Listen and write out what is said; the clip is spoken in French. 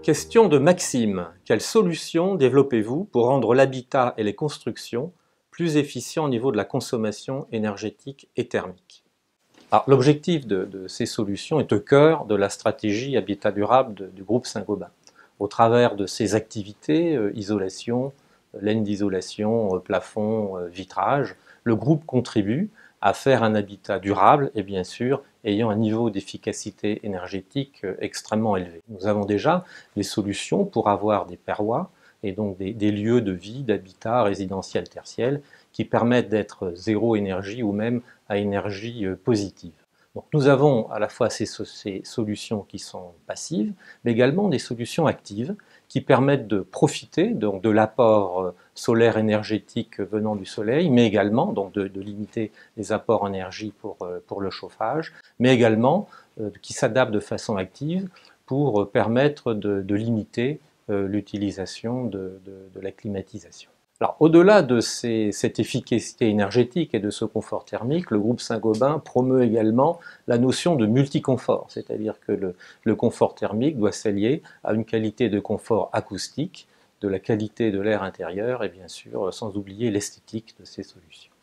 Question de Maxime. Quelle solution développez-vous pour rendre l'habitat et les constructions plus efficients au niveau de la consommation énergétique et thermique? L'objectif de ces solutions est au cœur de la stratégie Habitat durable du groupe Saint-Gobain. Au travers de ses activités, isolation, laine d'isolation, plafond, vitrage, le groupe contribue à faire un habitat durable et bien sûr ayant un niveau d'efficacité énergétique extrêmement élevé. Nous avons déjà des solutions pour avoir des perrois et donc des lieux de vie, d'habitat résidentiel tertiaire qui permettent d'être zéro énergie ou même à énergie positive. Donc nous avons à la fois ces solutions qui sont passives, mais également des solutions actives qui permettent de profiter donc, de l'apport solaire énergétique venant du soleil, mais également donc, de limiter les apports en énergie pour le chauffage, mais également qui s'adaptent de façon active pour permettre de limiter l'utilisation de la climatisation. Alors, au-delà de cette efficacité énergétique et de ce confort thermique, le groupe Saint-Gobain promeut également la notion de multiconfort, c'est-à-dire que le confort thermique doit s'allier à une qualité de confort acoustique, de la qualité de l'air intérieur et bien sûr sans oublier l'esthétique de ces solutions.